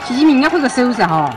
习近平应该会个手噻哈，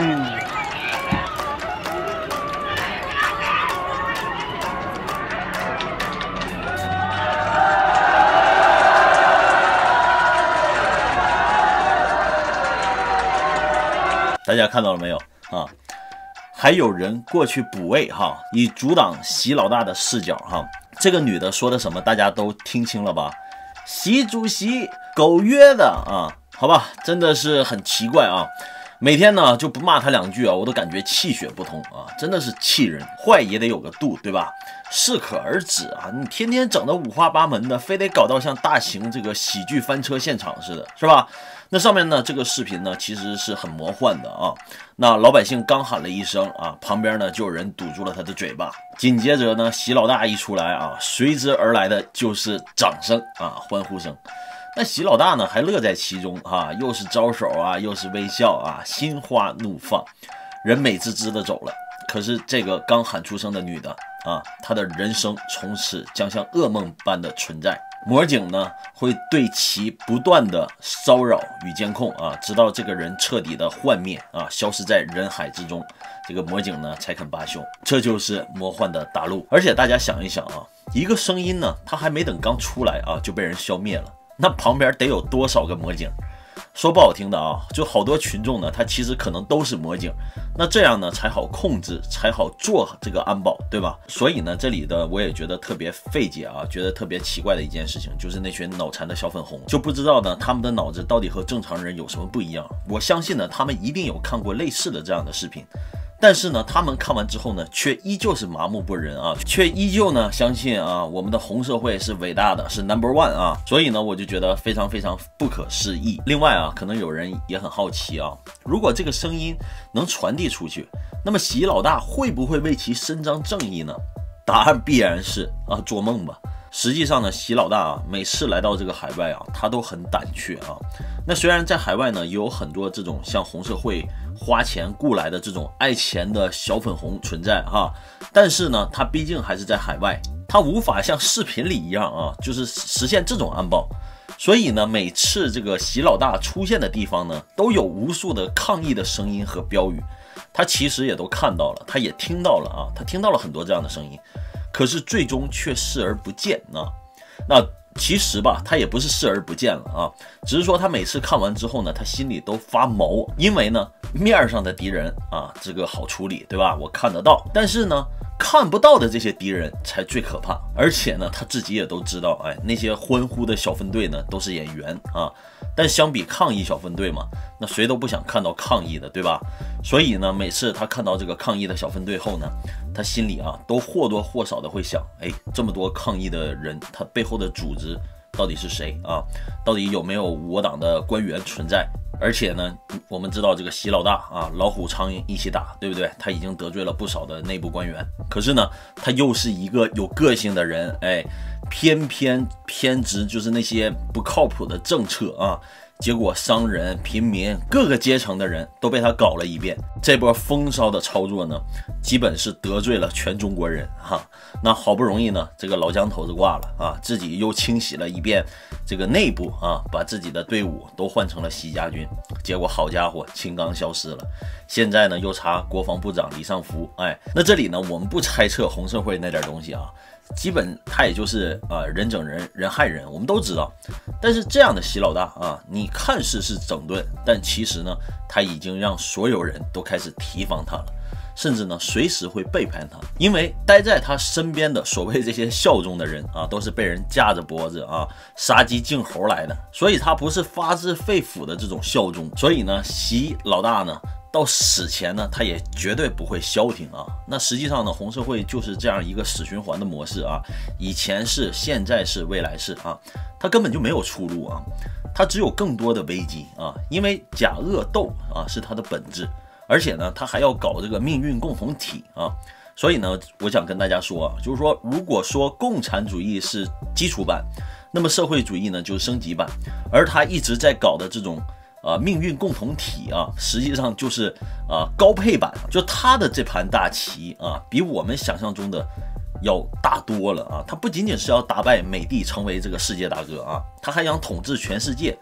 大家看到了没有啊？还有人过去补位哈，以阻挡习老大的视角哈。这个女的说的什么，大家都听清了吧？习主席狗约的啊，好吧，真的是很奇怪啊。每天呢就不骂他两句啊，我都感觉气血不通啊，真的是气人。坏也得有个度，对吧？适可而止啊！你天天整的五花八门的，非得搞到像大型这个喜剧翻车现场似的，是吧？那上面呢，这个视频呢其实是很魔幻的啊。那老百姓刚喊了一声啊，旁边呢就有人堵住了他的嘴巴。紧接着呢，习老大一出来啊，随之而来的就是掌声啊，欢呼声。那习老大呢还乐在其中啊，又是招手啊，又是微笑啊，心花怒放，人美滋滋的走了。可是这个刚喊出声的女的啊，她的人生从此将像噩梦般的存在。魔警呢会对其不断的骚扰与监控啊，直到这个人彻底的幻灭啊，消失在人海之中，这个魔警呢才肯罢休。这就是魔幻的大陆。而且大家想一想啊，一个声音呢，它还没等刚出来啊，就被人消灭了，那旁边得有多少个魔警？说不好听的啊，就好多群众呢，他其实可能都是魔警，那这样呢才好控制，才好做这个安保，对吧？所以呢，这里的我也觉得特别费解啊，觉得特别奇怪的一件事情，就是那群脑残的小粉红，就不知道呢他们的脑子到底和正常人有什么不一样。我相信呢，他们一定有看过类似的这样的视频。但是呢，他们看完之后呢，却依旧是麻木不仁啊，却依旧呢相信啊，我们的红社会是伟大的，是 No.1 啊，所以呢，我就觉得非常非常不可思议。另外啊，可能有人也很好奇啊，如果这个声音能传递出去，那么习老大会不会为其伸张正义呢？答案必然是啊，做梦吧。实际上呢，习老大啊，每次来到这个海外啊，他都很胆怯啊。那虽然在海外呢，也有很多这种像红社会花钱雇来的这种爱钱的小粉红存在哈，但是呢，他毕竟还是在海外，他无法像视频里一样啊，就是实现这种安保。所以呢，每次这个习老大出现的地方呢，都有无数的抗议的声音和标语。他其实也都看到了，他也听到了啊，他听到了很多这样的声音。可是最终却视而不见啊！那其实吧，他也不是视而不见了啊，只是说他每次看完之后呢，他心里都发毛，因为呢，面上的敌人啊，这个好处理，对吧？我看得到，但是呢，看不到的这些敌人才最可怕。而且呢，他自己也都知道，哎，那些欢呼的小分队呢，都是演员啊。但相比抗议小分队嘛，那谁都不想看到抗议的，对吧？所以呢，每次他看到这个抗议的小分队后呢，他心里啊都或多或少的会想，哎，这么多抗议的人，他背后的组织到底是谁啊？到底有没有我党的官员存在？而且呢，我们知道这个习老大啊，老虎苍蝇一起打，对不对？他已经得罪了不少的内部官员，可是呢，他又是一个有个性的人，哎，偏执就是那些不靠谱的政策啊。结果商人、平民各个阶层的人都被他搞了一遍。这波风骚的操作呢，基本是得罪了全中国人哈。那好不容易呢，这个老江头子挂了啊，自己又清洗了一遍这个内部啊，把自己的队伍都换成了习家军。结果好家伙，秦刚消失了。现在呢，又查国防部长李尚福。哎，那这里呢，我们不猜测红社会那点东西啊。基本他也就是人整人，人害人，我们都知道。但是这样的习老大啊，你看似是整顿，但其实呢，他已经让所有人都开始提防他了，甚至呢，随时会背叛他。因为待在他身边的所谓这些效忠的人啊，都是被人架着脖子啊，杀鸡儆猴来的，所以他不是发自肺腑的这种效忠。所以呢，习老大呢，到死前呢，他也绝对不会消停啊。那实际上呢，红社会就是这样一个死循环的模式啊，以前是，现在是，未来是啊，它根本就没有出路啊，它只有更多的危机啊，因为假恶斗啊是它的本质，而且呢，它还要搞这个命运共同体啊。所以呢，我想跟大家说啊，就是说，如果说共产主义是基础版，那么社会主义呢就是升级版，而它一直在搞的这种命运共同体啊，实际上就是高配版，就他的这盘大棋啊，比我们想象中的要大多了啊。他不仅仅是要打败美帝，成为这个世界大哥啊，他还想统治全世界，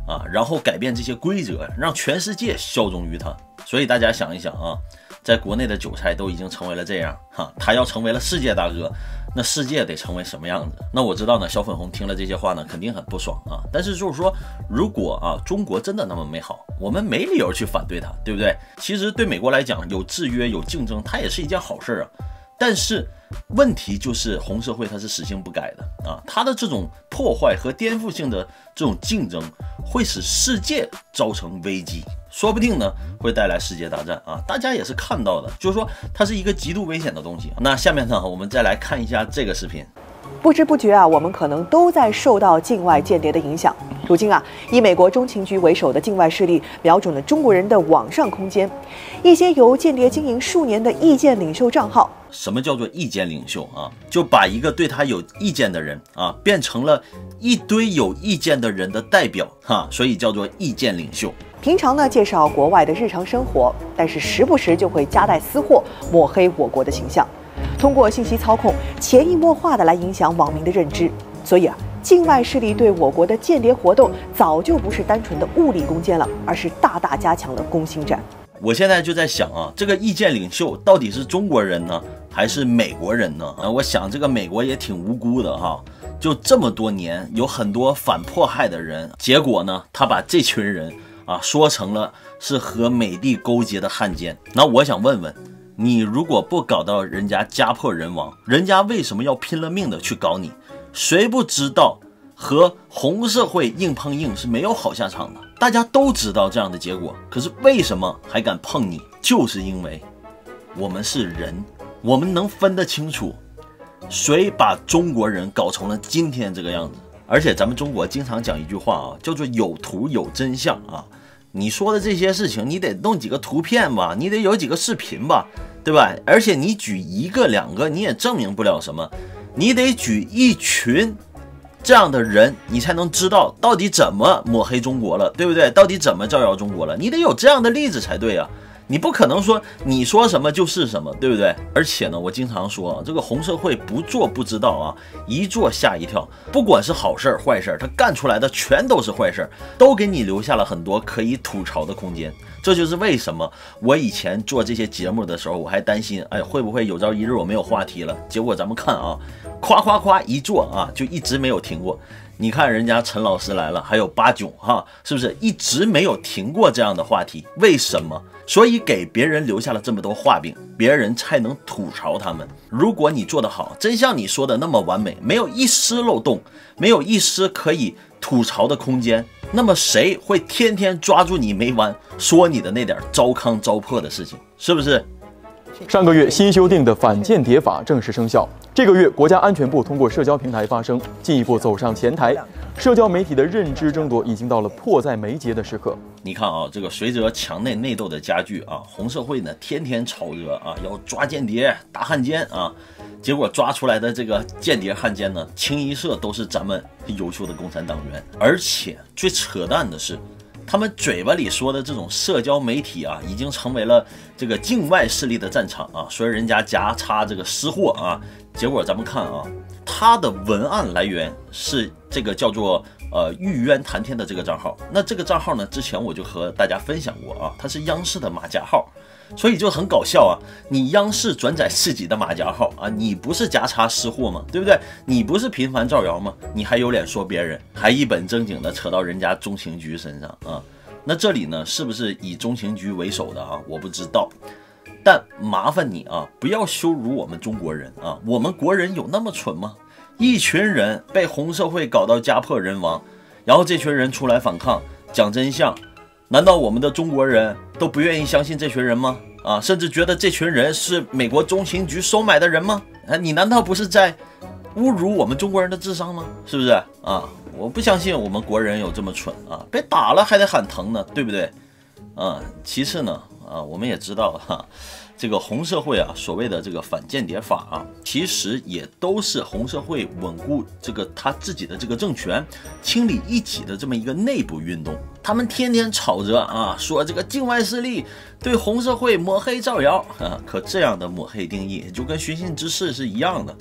啊，然后改变这些规则，让全世界效忠于他。所以大家想一想啊，在国内的韭菜都已经成为了这样哈，他要成为了世界大哥，那世界得成为什么样子？那我知道呢，小粉红听了这些话呢，肯定很不爽啊。但是就是说，如果啊中国真的那么美好，我们没理由去反对它，对不对？其实对美国来讲，有制约有竞争，它也是一件好事啊。但是问题就是红社会它是死性不改的啊，它的这种破坏和颠覆性的这种竞争会使世界造成危机，说不定呢会带来世界大战啊！大家也是看到的，就是说它是一个极度危险的东西。那下面呢，我们再来看一下这个视频。 不知不觉啊，我们可能都在受到境外间谍的影响。如今啊，以美国中情局为首的境外势力瞄准了中国人的网上空间，一些由间谍经营数年的意见领袖账号。 什么叫做意见领袖啊？就把一个对他有意见的人啊，变成了一堆有意见的人的代表哈，所以叫做意见领袖。 平常呢介绍国外的日常生活，但是时不时就会夹带私货，抹黑我国的形象。通过信息操控，潜移默化的来影响网民的认知。所以啊，境外势力对我国的间谍活动早就不是单纯的物理攻坚了，而是大大加强了攻心战。 我现在就在想啊，这个意见领袖到底是中国人呢，还是美国人呢？我想这个美国也挺无辜的哈，就这么多年有很多反迫害的人，结果呢，他把这群人啊说成了是和美帝勾结的汉奸。那我想问问，你如果不搞到人家家破人亡，人家为什么要拼了命的去搞你？谁不知道和红社会硬碰硬是没有好下场的？大家都知道这样的结果，可是为什么还敢碰你？就是因为我们是人，我们能分得清楚谁把中国人搞成了今天这个样子。而且咱们中国经常讲一句话啊，叫做有图有真相啊。你说的这些事情，你得弄几个图片吧，你得有几个视频吧，对吧？而且你举一个两个，你也证明不了什么，你得举一群这样的人，你才能知道到底怎么抹黑中国了，对不对？到底怎么造谣中国了？你得有这样的例子才对啊！你不可能说你说什么就是什么，对不对？而且呢，我经常说这个红社会不做不知道啊，一做吓一跳。不管是好事坏事，他干出来的全都是坏事，都给你留下了很多可以吐槽的空间。这就是为什么我以前做这些节目的时候，我还担心，哎，会不会有朝一日我没有话题了？结果咱们看啊，夸夸夸一做啊，就一直没有停过。你看人家陈老师来了，还有八囧哈，是不是一直没有停过这样的话题？为什么？所以给别人留下了这么多画饼，别人才能吐槽他们。如果你做得好，真像你说的那么完美，没有一丝漏洞，没有一丝可以吐槽的空间，那么谁会天天抓住你没完，说你的那点糟糠糟粕的事情？是不是？ 上个月新修订的反间谍法正式生效。这个月，国家安全部通过社交平台发声，进一步走上前台。社交媒体的认知争夺已经到了迫在眉睫的时刻。 你看啊，这个随着墙内内斗的加剧啊，红社会呢天天吵着啊要抓间谍、打汉奸啊，结果抓出来的这个间谍汉奸呢，清一色都是咱们优秀的共产党员。而且最扯淡的是，他们嘴巴里说的这种社交媒体啊，已经成为了这个境外势力的战场啊，说人家夹插这个私货啊，结果咱们看啊，它的文案来源是这个叫做玉渊谈天的这个账号。那这个账号呢，之前我就和大家分享过啊，它是央视的马甲号，所以就很搞笑啊。你央视转载自己的马甲号啊，你不是夹插私货吗？对不对？你不是频繁造谣吗？你还有脸说别人，还一本正经的扯到人家中情局身上啊？那这里呢，是不是以中情局为首的啊？我不知道。但麻烦你啊，不要羞辱我们中国人啊！我们国人有那么蠢吗？一群人被红社会搞到家破人亡，然后这群人出来反抗，讲真相，难道我们的中国人都不愿意相信这群人吗？啊，甚至觉得这群人是美国中情局收买的人吗？啊，你难道不是在侮辱我们中国人的智商吗？是不是啊？我不相信我们国人有这么蠢啊！被打了还得喊疼呢，对不对？啊，其次呢，我们也知道哈，这个红社会啊，所谓的这个反间谍法啊，其实也都是红社会稳固这个他自己的这个政权、清理异己的这么一个内部运动。他们天天吵着啊，说这个境外势力对红社会抹黑造谣啊，可这样的抹黑定义就跟寻衅滋事是一样的。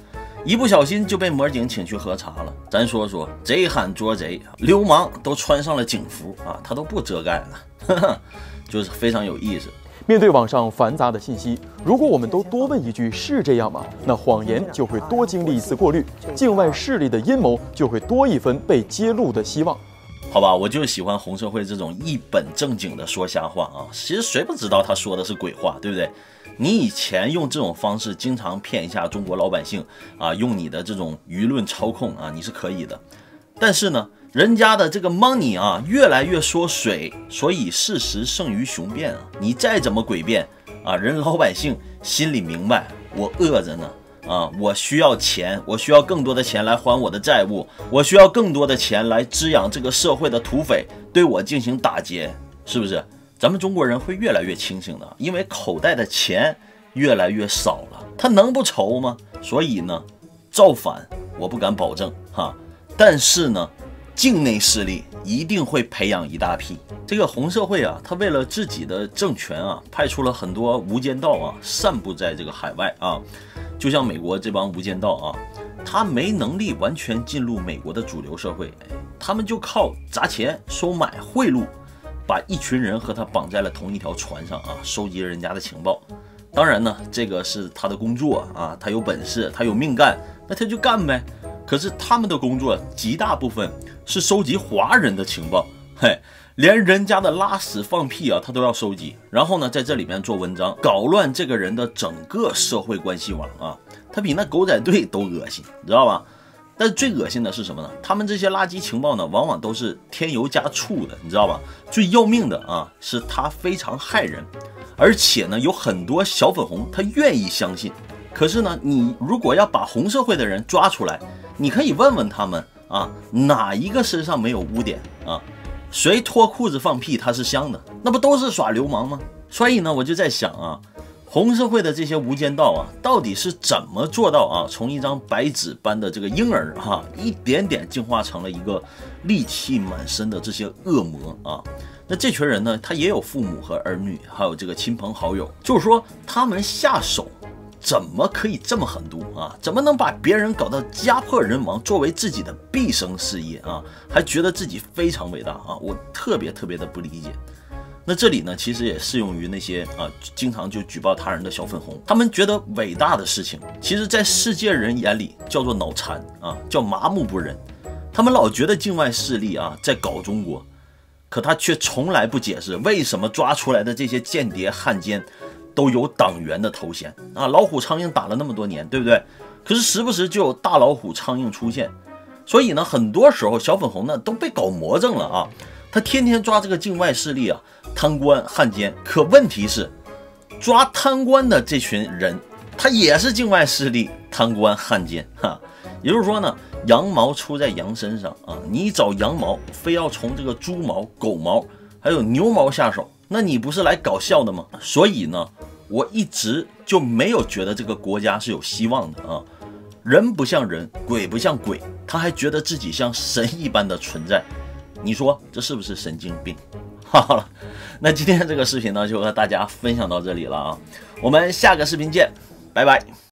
一不小心就被魔警请去喝茶了。咱说说，贼喊捉贼，流氓都穿上了警服啊，他都不遮盖了，呵呵，就是非常有意思。 面对网上繁杂的信息，如果我们都多问一句是这样吗？那谎言就会多经历一次过滤，境外势力的阴谋就会多一分被揭露的希望。 好吧，我就喜欢红社会这种一本正经的说瞎话啊！其实谁不知道他说的是鬼话，对不对？你以前用这种方式经常骗一下中国老百姓啊，用你的这种舆论操控啊，你是可以的。但是呢，人家的这个 money 啊，越来越缩水，所以事实胜于雄辩啊！你再怎么诡辩啊，人老百姓心里明白，我饿着呢。啊，我需要钱，我需要更多的钱来还我的债务，我需要更多的钱来滋养这个社会的土匪对我进行打劫，是不是？咱们中国人会越来越清醒的，因为口袋的钱越来越少了，他能不愁吗？所以呢，造反我不敢保证哈，但是呢，境内势力一定会培养一大批。这个红社会啊，他为了自己的政权啊，派出了很多无间道啊，散布在这个海外啊。就像美国这帮无间道啊，他没能力完全进入美国的主流社会，他们就靠砸钱、收买、贿赂，把一群人和他绑在了同一条船上啊，收集人家的情报。当然呢，这个是他的工作啊，他有本事，他有命干，那他就干呗。可是他们的工作极大部分是收集华人的情报，嘿。连人家的拉屎放屁啊，他都要收集，然后呢，在这里面做文章，搞乱这个人的整个社会关系网啊，他比那狗仔队都恶心，知道吧？但是最恶心的是什么呢？他们这些垃圾情报呢，往往都是添油加醋的，你知道吧？最要命的啊，是他非常害人，而且呢，有很多小粉红他愿意相信。可是呢，你如果要把红社会的人抓出来，你可以问问他们啊，哪一个身上没有污点啊？谁脱裤子放屁他是香的，那不都是耍流氓吗？所以呢，我就在想啊，红社会的这些无间道啊，到底是怎么做到啊，从一张白纸般的这个婴儿哈，一点点进化成了一个戾气满身的这些恶魔啊？那这群人呢，他也有父母和儿女，还有这个亲朋好友，就是说他们下手怎么可以这么狠毒啊？怎么能把别人搞到家破人亡，作为自己的毕生事业啊？还觉得自己非常伟大啊？我特别的不理解。那这里呢，其实也适用于那些啊，经常就举报他人的小粉红。他们觉得伟大的事情，其实在世界人眼里叫做脑残啊，叫麻木不仁。他们老觉得境外势力啊在搞中国，可他却从来不解释为什么抓出来的这些间谍汉奸都有党员的头衔啊，老虎苍蝇打了那么多年，对不对？可是时不时就有大老虎苍蝇出现，所以呢，很多时候小粉红呢都被搞魔怔了啊。他天天抓这个境外势力啊，贪官汉奸，可问题是，抓贪官的这群人，他也是境外势力贪官汉奸哈。也就是说呢，羊毛出在羊身上啊，你找羊毛，非要从这个猪毛、狗毛还有牛毛下手。那你不是来搞笑的吗？所以呢，我一直就没有觉得这个国家是有希望的啊。人不像人，鬼不像鬼，他还觉得自己像神一般的存在，你说这是不是神经病？好了，那今天这个视频呢，就和大家分享到这里了啊，我们下个视频见，拜拜。